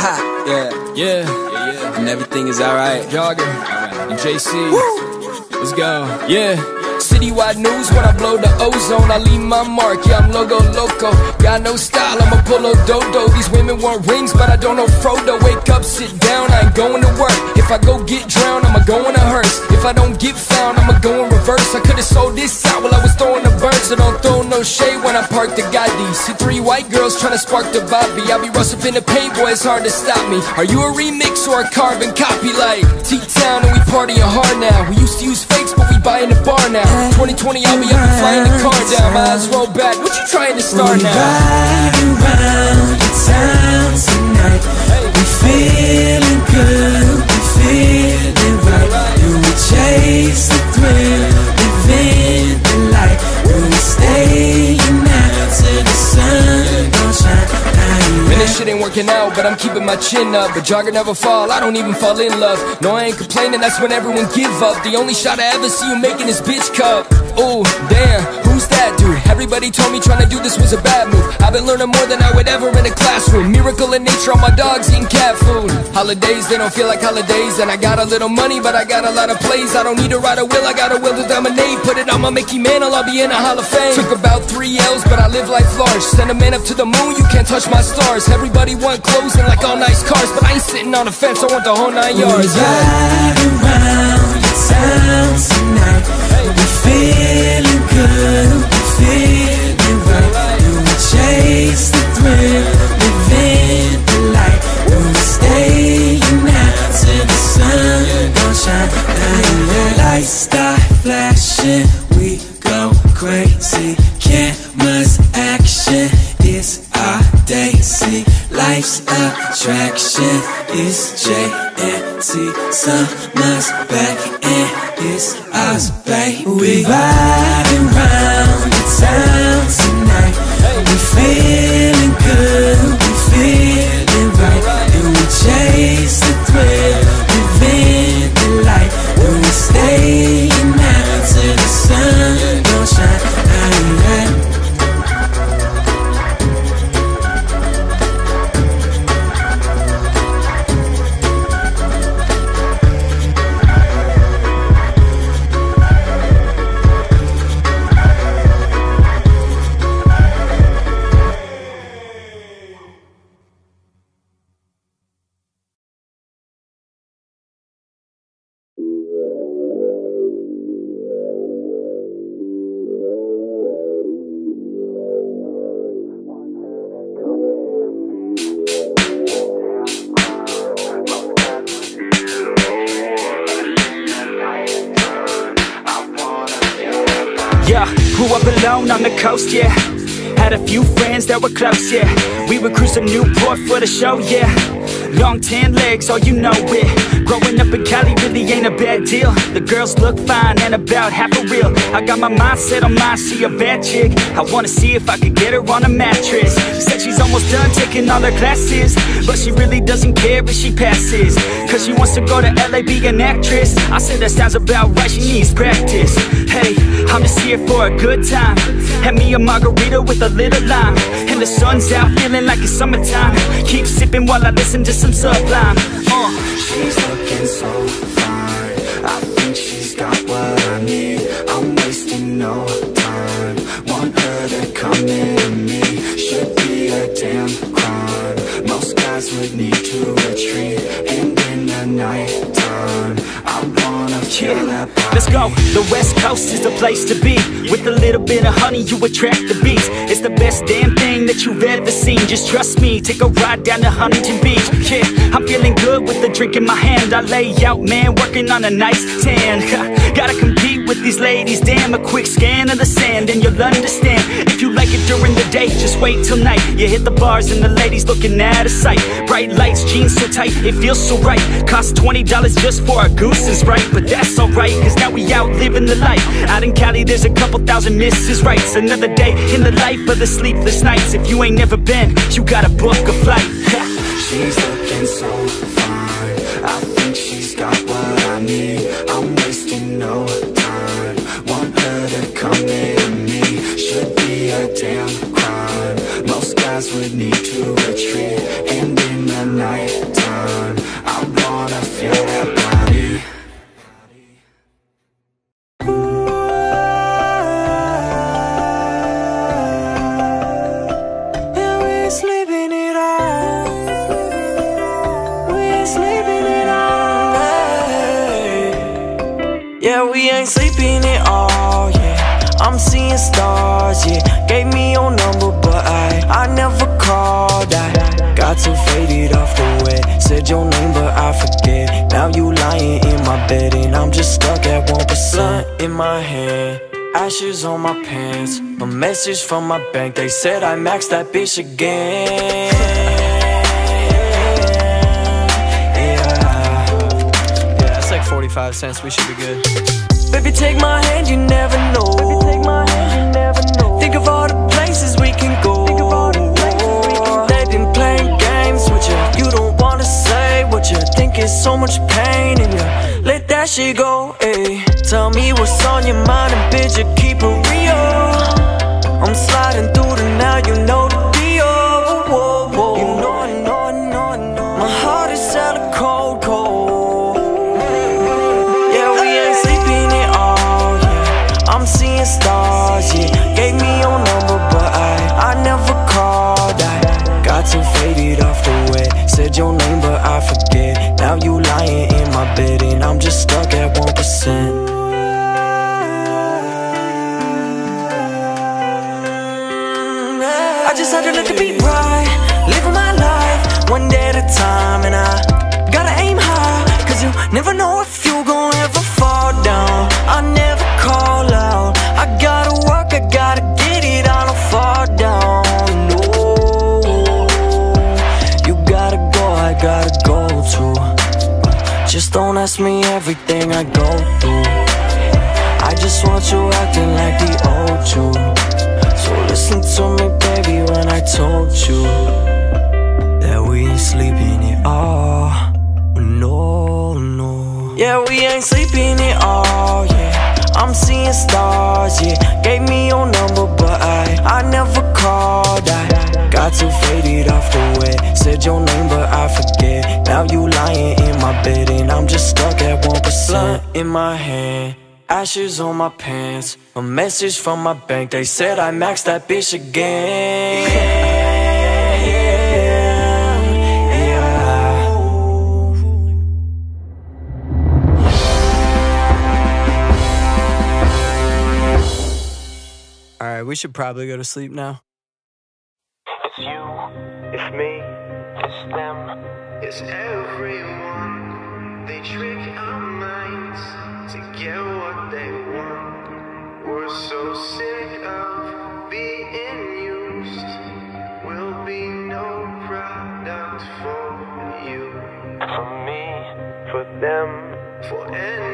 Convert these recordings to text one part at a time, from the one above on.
yeah. And everything is alright. Jogger, and JC, let's go. Yeah. Citywide news when I blow the ozone, I leave my mark, yeah, I'm logo loco. Got no style, I'm a polo dodo. These women want rings, but I don't know Frodo. Wake up, sit down, I ain't going to work. If I go get drowned, I'ma go in a hearse. If I don't get found, I'ma go in reverse. I could've sold this out while I was throwing the birds. So don't throw no shade when I park the Gotti. See 3 white girls tryna spark the Bobby. I be rushed up in the paint, boy, it's hard to stop me. Are you a remix or a carbon copy? Like T-Town and we partying hard now. We used to use fakes, but we buying the bar now. 2020, I'll be up and flying the car down. My eyes roll back, what you trying to start now? Riding around the town tonight, we feeling good, we feeling right. Do we chase the thrill, live in the light? Do we stay out till the sun don't shine? Man, this shit ain't working out, but I'm keeping my chin up. But jogger never fall, I don't even fall in love. No, I ain't complaining, that's when everyone give up. The only shot I ever see you making is bitch cup. Oh, damn, who's that dude? Everybody told me trying to do this was a bad move. I've been learning more than I would ever in a classroom. Miracle in nature, all my dogs eating cat food. Holidays, they don't feel like holidays. And I got a little money, but I got a lot of plays. I don't need to ride a wheel, I got a will to dominate. Put it on my Mickey Mantle, I'll be in a Hall of Fame. Took about 3 L's, but I live life large. Send a man up to the moon, you can't touch my stars. Everybody want clothes and like all nice cars, but I ain't sitting on the fence, I want the whole 9 yards. Ride around the town tonight, we feeling good, we feeling right. Do we chase the thrill, live in the light? Do we stay out till the sun don't shine? Lights start flashing, we go crazy. Cameras action, it's our day. See, life's attraction is JNT. Summer's back and it's us, baby. We riding round the town tonight, we feeling good, we feeling right. Do we chase the thrill, live in the light? Do we stay out till the sun don't shine? Yeah, grew up alone on the coast, yeah. Had a few friends that were close, yeah. We would cruise to Newport for the show, yeah. Long tan legs, oh you know it. Growing up in Cali really ain't a bad deal. The girls look fine and about half a real. I got my mindset on mine, she a bad chick. I wanna see if I could get her on a mattress. Said she's almost done taking all her classes, but she really doesn't care if she passes, cause she wants to go to LA, be an actress. I said that sounds about right, she needs practice. Hey, I'm just here for a good time. Had me a margarita with a little lime, and the sun's out feeling like it's summertime. Keep sipping while I listen to some Sublime. She's looking so fine, I think she's got what I need. I'm wasting no time, want her to come into me. Should be a damn crime, most guys would need to retreat. And in the night time, I wanna feel that body. Let's go, the West Coast is the place to be. With a little bit of honey, you attract the bees. It's the best damn thing that you've ever seen. Just trust me, take a ride down to Huntington Beach. Yeah, I'm feeling good with the drink in my hand. I lay out, man, working on a nice tan. Gotta compete with these ladies, damn. A quick scan of the sand and you'll understand. If you like it during the day, just wait till night. You hit the bars and the ladies looking out of sight. Bright lights, jeans so tight, it feels so right. Cost $20 just for a goose is right, but that's alright, cause now we out living the life. Out in Cali there's a couple thousand Mrs. Rights. Another day in the life of the sleepless nights. If you ain't never been, you gotta book a flight. She's looking so fine, I think she's got what I need. I'm wasting no time, want her to come into me. Should be a damn crime, most guys would need to retreat. And in the night Yeah, we ain't sleeping at all, yeah. I'm seeing stars, yeah. Gave me your number, but I never called. I got too faded off the wet. Said your name, but I forget. Now you lying in my bed, and I'm just stuck at 1% in my hand. Ashes on my pants. A message from my bank. They said I maxed that bitch again. Yeah, that's like 45 cents. We should be good. Baby, take my hand, you never know. Think of all the places we can go. They've been playing games with you. You don't wanna say what you think is so much pain in you. Let that shit go, ayy. Tell me what's on your mind and bitch, you keep it real. I'm sliding through the now, you know the deal. You know, my heart is hella cold, cold. Yeah, we ain't sleeping at all, yeah. I'm seeing stars, yeah. Gave me your number, but I never called. I got too faded off the wet. Said your name, but I forget. Now you lying in my bed, and I'm just stuck at 1%. I just had to let the beat right, living my life one day at a time. And I gotta aim high, cause you never know if you gon' ever fall down. I never call out, I gotta work, I gotta get it, I don't fall down, no. You gotta go, I gotta go too. Just don't ask me everything I go through. I just want you acting like the old you. So listen to me, baby, when I told you that we ain't sleeping at all. No, no. Yeah, we ain't sleeping at all, yeah. I'm seeing stars, yeah. Gave me your number, but I never called. I got too faded off the wet. Said your name, but I forget. Now you lying in my bed, and I'm just stuck at 1% in my hand. Ashes on my pants. A message from my bank. They said I maxed that bitch again. Alright, we should probably go to sleep now. It's you, it's me, it's them, it's everyone. They trick our minds to get what they want. We're so sick of being used. We'll be no product for you, for me, for them, for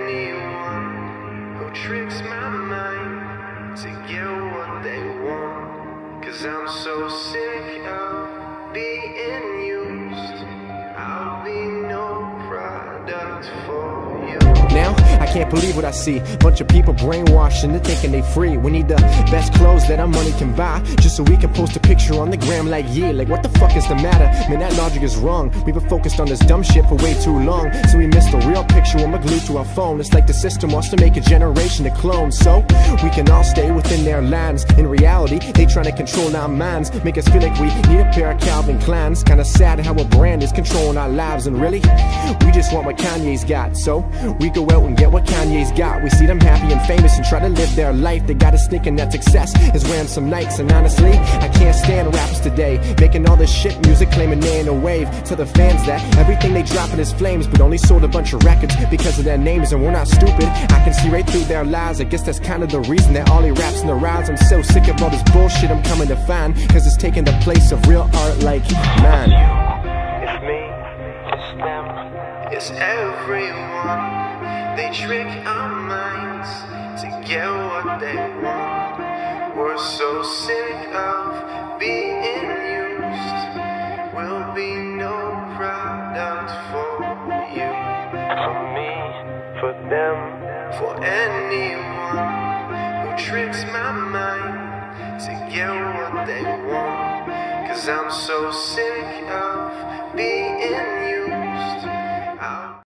anyone who tricks my mind to get what they want. Cause I'm so sick of being used. I'll be no product for you. Now, I can't believe what I see. Bunch of people brainwashed into thinking they free. We need the best clothes that our money can buy, just so we can post a picture on the gram like, yeah, like what the fuck is the matter? Man, that logic is wrong. We've been focused on this dumb shit for way too long, so we missed the real picture when we're glued to our phone. It's like the system wants to make a generation to clone, so we can all stay within their lands. In reality, they trying to control our minds, make us feel like we need a pair of Calvin Kleins. Kinda sad how a brand is controlling our lives, and really, we just want what Kanye's got. So we go out and get what Kanye's got. We see them happy and famous and try to live their life. They got us thinking that success is wearing some Nikes. And honestly, I can't stand rappers today, making all this shit music, claiming they ain't a wave. Tell the fans that everything they dropping is flames, but only sold a bunch of records because of their names. And we're not stupid, I can see right through their lies. I guess that's kind of the reason that all he raps in the rise. I'm so sick of all this bullshit I'm coming to find, cause it's taking the place of real art like mine. It's me, it's them, it's everyone. They trick our minds to get what they want. We're so sick of being used. We'll be no product for you, for me, for them, for anyone who tricks my mind to get what they want. Cause I'm so sick